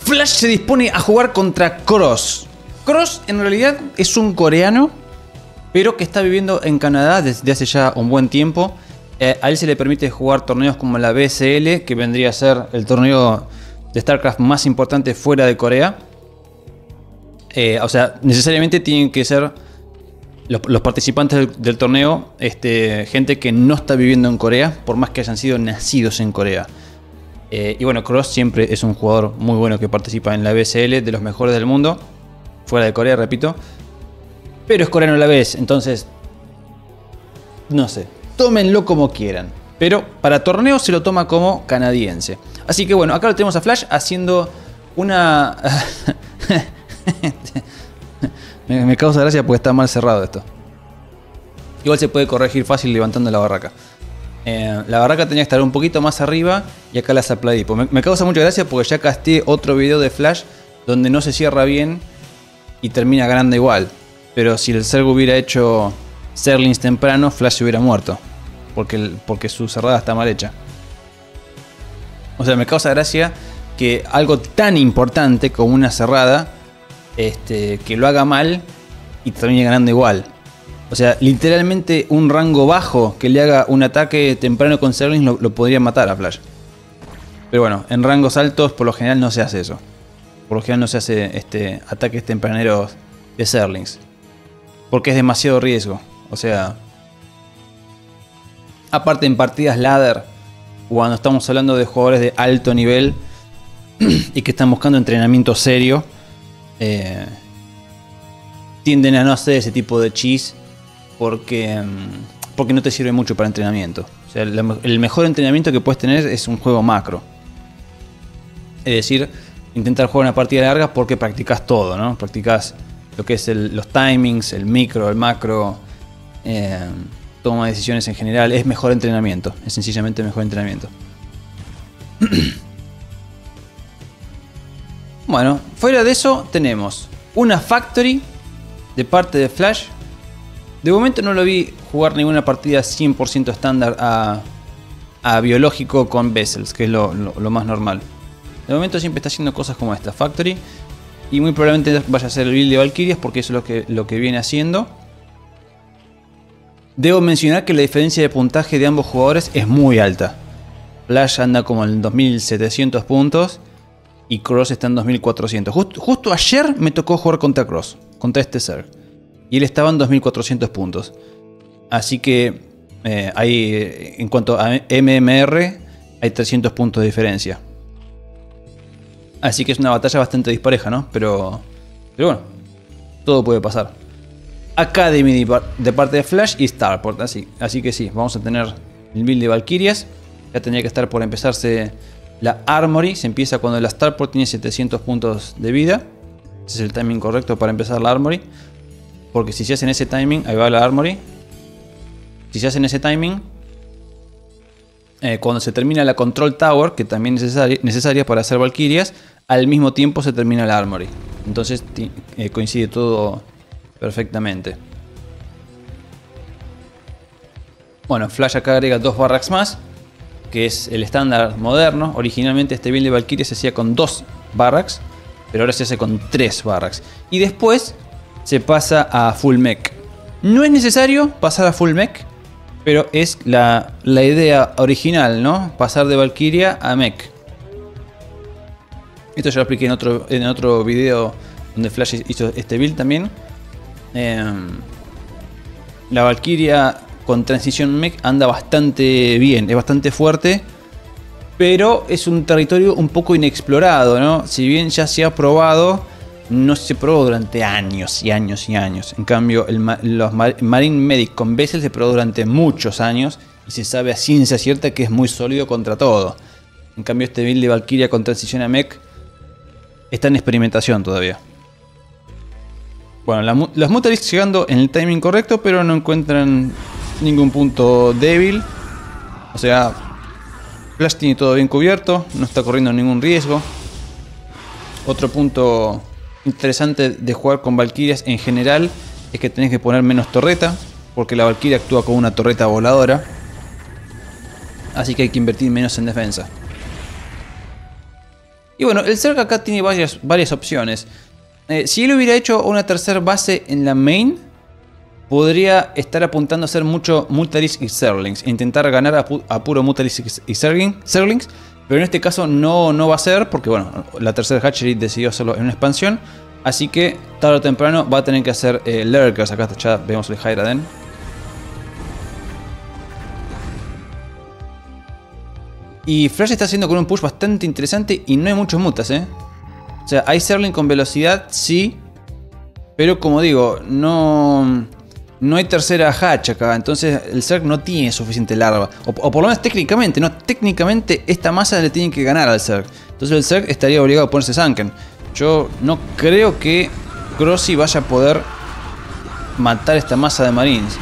Flash se dispone a jugar contra Cross. Cross en realidad es un coreano, pero que está viviendo en Canadá desde hace ya un buen tiempo. A él se le permite jugar torneos como la BSL, que vendría a ser el torneo de StarCraft más importante fuera de Corea. O sea, necesariamente tienen que ser los participantes del torneo, gente que no está viviendo en Corea, por más que hayan sido nacidos en Corea. Y bueno, Cross siempre es un jugador muy bueno que participa en la BSL, de los mejores del mundo, fuera de Corea, repito. Pero es coreano a la vez, entonces, no sé, tómenlo como quieran. Pero para torneos se lo toma como canadiense. Así que bueno, acá lo tenemos a Flash haciendo una... me causa gracia porque está mal cerrado esto. Igual se puede corregir fácil levantando la barraca. La barraca tenía que estar un poquito más arriba y acá la sapladí. Me causa mucha gracia porque ya casté otro video de Flash donde no se cierra bien y termina ganando igual. Pero si el Zerg hubiera hecho Zerglings temprano, Flash se hubiera muerto. Porque su cerrada está mal hecha. O sea, me causa gracia que algo tan importante como una cerrada, que lo haga mal y termine ganando igual. O sea, literalmente un rango bajo que le haga un ataque temprano con Zerglings lo podría matar a Flash. Pero bueno, en rangos altos por lo general no se hace eso. Por lo general no se hace ataques tempraneros de Zerglings. Porque es demasiado riesgo. O sea, aparte en partidas ladder, cuando estamos hablando de jugadores de alto nivel y que están buscando entrenamiento serio, tienden a no hacer ese tipo de cheese porque no te sirve mucho para entrenamiento. O sea, el mejor entrenamiento que puedes tener es un juego macro. Es decir, intentar jugar una partida larga porque practicas todo, ¿no? Practicas lo que es los timings, el micro, el macro, toma de decisiones en general. Es mejor entrenamiento, es sencillamente mejor entrenamiento. Bueno, fuera de eso tenemos una factory de parte de Flash. De momento no lo vi jugar ninguna partida 100% estándar a biológico con vessels, que es lo más normal. De momento siempre está haciendo cosas como esta factory. Y muy probablemente vaya a ser el build de Valkyrias, porque eso es lo que viene haciendo. Debo mencionar que la diferencia de puntaje de ambos jugadores es muy alta. Flash anda como en 2700 puntos y Cross está en 2400. Justo ayer me tocó jugar contra Cross, contra este Zerg. Y él estaba en 2400 puntos. Así que en cuanto a MMR, hay 300 puntos de diferencia. Así que es una batalla bastante dispareja, ¿no? Pero bueno, todo puede pasar. Academy de parte de Flash y Starport. Así que sí, vamos a tener el build de Valkyrias. Ya tendría que estar por empezarse la Armory. Se empieza cuando la Starport tiene 700 puntos de vida. Ese es el timing correcto para empezar la Armory. Porque si se hace en ese timing, ahí va la Armory. Si se hace en ese timing, cuando se termina la Control Tower, que también es necesaria para hacer Valkyrias, al mismo tiempo se termina la Armory. Entonces coincide todo perfectamente. Bueno, Flash acá agrega 2 barracks más, que es el estándar moderno. Originalmente este build de Valkyria se hacía con 2 barracks, pero ahora se hace con 3 barracks. Y después se pasa a full mech. No es necesario pasar a full mech, pero es la idea original, ¿no? Pasar de Valkyria a mech. Esto ya lo expliqué en otro video donde Flash hizo este build también. La Valkyria con transición mech anda bastante bien, es bastante fuerte, pero es un territorio un poco inexplorado, ¿no? Si bien ya se ha probado, no se probó durante años y años y años. En cambio, los Marine Medic con Vessel se probó durante muchos años y se sabe a ciencia cierta que es muy sólido contra todo. En cambio, este build de Valkyria con transición a mech está en experimentación todavía. Bueno, los Mutalisks llegando en el timing correcto, pero no encuentran ningún punto débil. O sea, Flash tiene todo bien cubierto, no está corriendo ningún riesgo. Otro punto interesante de jugar con Valkyrias en general es que tenés que poner menos torreta, porque la Valkyria actúa como una torreta voladora. Así que hay que invertir menos en defensa. Y bueno, el Zerg acá tiene varias opciones. Si él hubiera hecho una tercera base en la main, podría estar apuntando a hacer mucho Mutalis y Zerglings. Intentar ganar a puro Mutalis y Zerglings. Pero en este caso no va a ser, porque bueno, la tercera Hatchery decidió hacerlo en una expansión. Así que tarde o temprano va a tener que hacer Lurkers. Acá ya vemos el Hydra Den. Y Flash está haciendo con un push bastante interesante y no hay muchos mutas, O sea, hay Zergling con velocidad, sí. Pero como digo, no hay tercera hatch acá. Entonces el Zerg no tiene suficiente larva. O por lo menos técnicamente, ¿no? Técnicamente esta masa le tiene que ganar al Zerg. Entonces el Zerg estaría obligado a ponerse Sunken. Yo no creo que Crossy vaya a poder matar esta masa de Marines.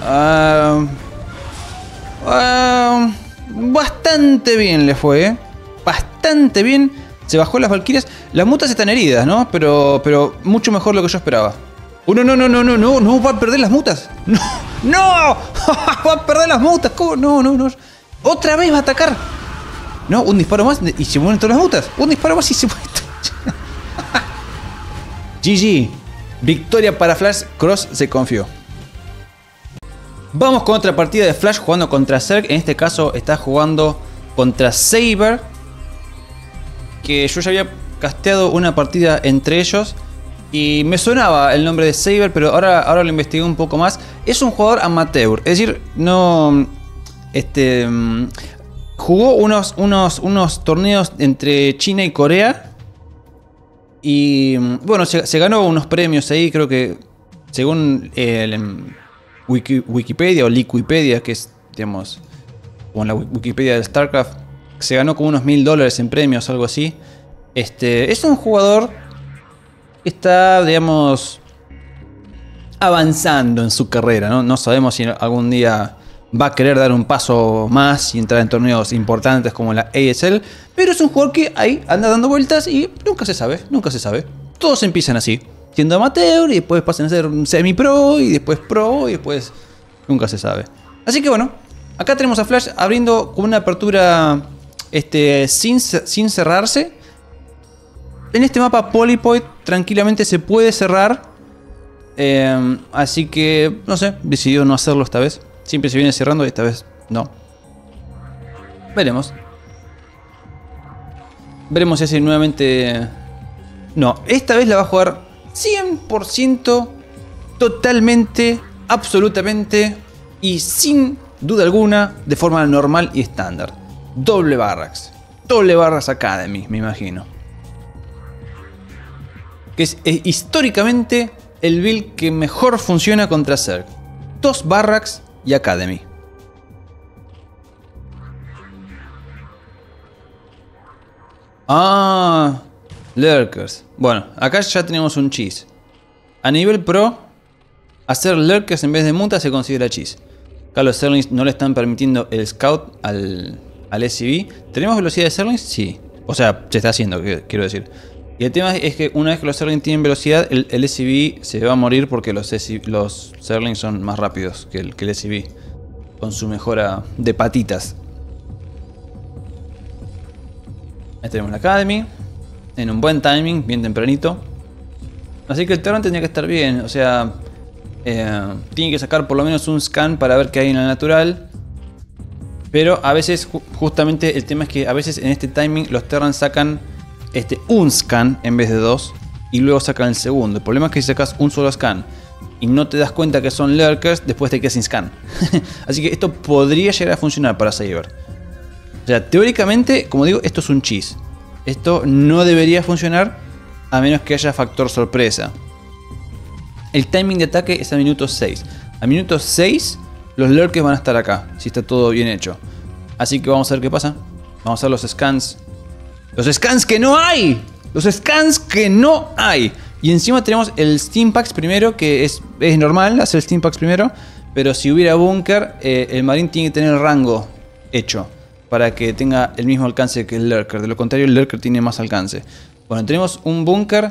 Bastante bien le fue, Bastante bien. Se bajó las Valkyrias. Las mutas están heridas, ¿no? Pero mucho mejor lo que yo esperaba. No, va a perder las mutas. No, va a perder las mutas. ¿Cómo? No. Otra vez va a atacar. No, un disparo más y se mueren todas las mutas. Un disparo más y se mueren todas. GG. Victoria para Flash. Cross se confió. Vamos con otra partida de Flash jugando contra Zerg. En este caso está jugando contra Saber. Que yo ya había casteado una partida entre ellos. Y me sonaba el nombre de Saber, pero ahora lo investigué un poco más. Es un jugador amateur. Es decir, no... jugó unos torneos entre China y Corea. Y bueno, se ganó unos premios ahí. Creo que según Wikipedia o Liquipedia, que es, digamos, como la Wikipedia de StarCraft, se ganó como unos $1000 en premios, algo así. Es un jugador que está, digamos, avanzando en su carrera, ¿no? No sabemos si algún día va a querer dar un paso más y entrar en torneos importantes como la ASL, pero es un jugador que ahí anda dando vueltas y nunca se sabe. Todos empiezan así, siendo amateur y después pasan a ser semi-pro y después pro y después nunca se sabe. Así que bueno, acá tenemos a Flash abriendo con una apertura sin cerrarse. En este mapa Polypoid tranquilamente se puede cerrar. Así que, no sé, decidió no hacerlo esta vez. Siempre se viene cerrando y esta vez no. Veremos. Veremos si hace nuevamente... No, esta vez la va a jugar 100%, totalmente, absolutamente y sin duda alguna, de forma normal y estándar. Doble Barracks Academy, me imagino. Que es históricamente el build que mejor funciona contra Zerg. 2 Barracks y Academy. Lurkers. Bueno, acá ya tenemos un cheese. A nivel pro, hacer Lurkers en vez de mutas se considera cheese. Acá los Zerglings no le están permitiendo el scout al SCV. ¿Tenemos velocidad de Zerglings? Sí. O sea, se está haciendo, quiero decir. Y el tema es que una vez que los Zerglings tienen velocidad, el SCV se va a morir porque los Zerglings son más rápidos que el SCV. Con su mejora de patitas. Ahí tenemos la Academy. En un buen timing, bien tempranito. Así que el Terran tendría que estar bien. O sea, tiene que sacar por lo menos un scan para ver qué hay en la natural. Pero a veces, justamente el tema es que a veces en este timing los Terran sacan un scan en vez de 2. Y luego sacan el segundo. El problema es que si sacas un solo scan y no te das cuenta que son Lurkers, después te quedas sin scan. Así que esto podría llegar a funcionar para Saber. O sea, teóricamente, como digo, esto es un cheese. Esto no debería funcionar a menos que haya factor sorpresa. El timing de ataque es a minuto 6. A minuto 6 los Lurkers van a estar acá, si está todo bien hecho. Así que vamos a ver qué pasa. Vamos a ver los scans. ¡Los scans que no hay! ¡Los scans que no hay! Y encima tenemos el Steampacks primero, que es normal hacer el Steampacks primero. Pero si hubiera búnker, el Marine tiene que tener el rango hecho para que tenga el mismo alcance que el Lurker. De lo contrario, el Lurker tiene más alcance. Bueno, tenemos un búnker.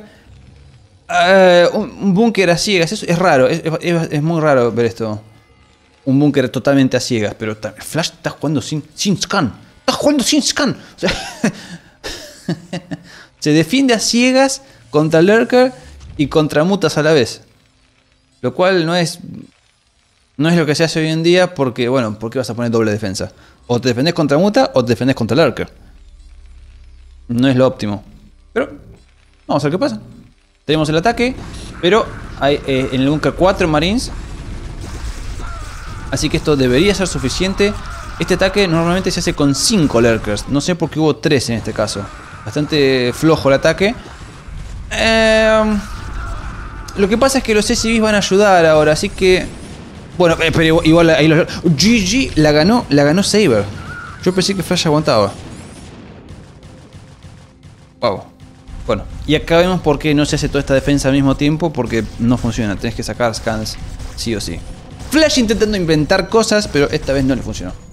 Un búnker a ciegas. Eso es raro. Es muy raro ver esto. Un búnker totalmente a ciegas. Pero Flash está jugando sin scan. Está jugando sin scan. O sea, Se defiende a ciegas contra Lurker y contra mutas a la vez. Lo cual no es lo que se hace hoy en día porque, bueno, ¿por qué vas a poner doble defensa? O te defendés contra muta o te defendés contra Lurker. No es lo óptimo. Pero vamos a ver qué pasa. Tenemos el ataque, pero hay en el búnker 4 marines. Así que esto debería ser suficiente. Este ataque normalmente se hace con 5 lurkers. No sé por qué hubo 3 en este caso. Bastante flojo el ataque. Lo que pasa es que los SCVs van a ayudar ahora, así que... Bueno, pero igual ahí los... GG la ganó Saber. Yo pensé que Flash aguantaba. Wow. Bueno, y acá vemos por qué no se hace toda esta defensa al mismo tiempo, porque no funciona. Tenés que sacar scans sí o sí. Flash intentando inventar cosas, pero esta vez no le funcionó.